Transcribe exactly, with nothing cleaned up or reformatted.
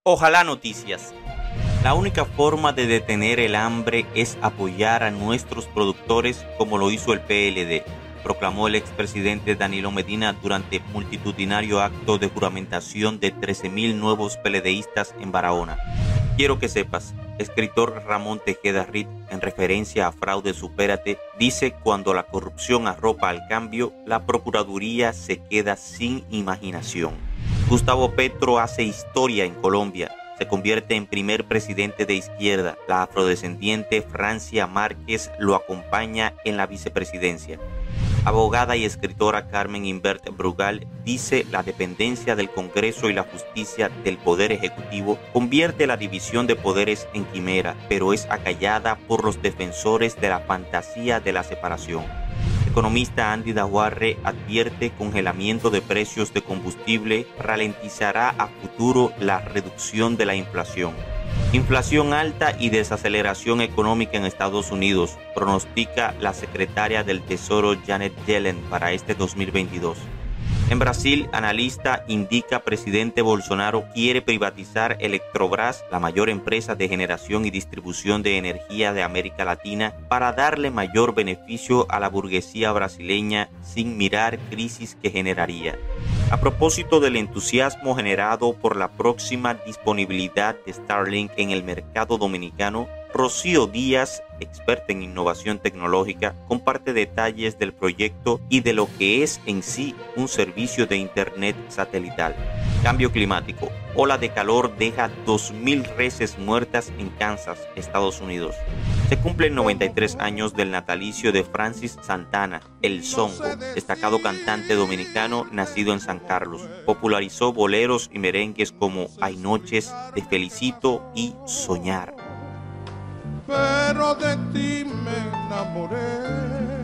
Ojalá Noticias. La única forma de detener el hambre es apoyar a nuestros productores como lo hizo el P L D, proclamó el expresidente Danilo Medina durante multitudinario acto de juramentación de trece mil nuevos PLDistas en Barahona. Quiero que sepas, escritor Ramón Tejeda Reed, en referencia a Fraude Supérate, dice: cuando la corrupción arropa al cambio, la Procuraduría se queda sin imaginación. Gustavo Petro hace historia en Colombia. Se convierte en primer presidente de izquierda. La afrodescendiente Francia Márquez lo acompaña en la vicepresidencia. Abogada y escritora Carmen Invert Brugal dice: la dependencia del Congreso y la justicia del Poder Ejecutivo convierte la división de poderes en quimera, pero es acallada por los defensores de la fantasía de la separación. Economista Andy Daguarre advierte: congelamiento de precios de combustible ralentizará a futuro la reducción de la inflación. Inflación alta y desaceleración económica en Estados Unidos, pronostica la secretaria del Tesoro Janet Yellen para este dos mil veintidós. En Brasil, analista indica presidente Bolsonaro quiere privatizar Eletrobras, la mayor empresa de generación y distribución de energía de América Latina, para darle mayor beneficio a la burguesía brasileña sin mirar crisis que generaría. A propósito del entusiasmo generado por la próxima disponibilidad de Starlink en el mercado dominicano, Rocío Díaz, experta en innovación tecnológica, comparte detalles del proyecto y de lo que es en sí un servicio de internet satelital. Cambio climático. Ola de calor deja dos mil reses muertas en Kansas, Estados Unidos. Se cumplen noventa y tres años del natalicio de Francis Santana, el Zongo, destacado cantante dominicano nacido en San Carlos. Popularizó boleros y merengues como Hay noches, Te felicito y Soñar. Pero de ti me enamoré.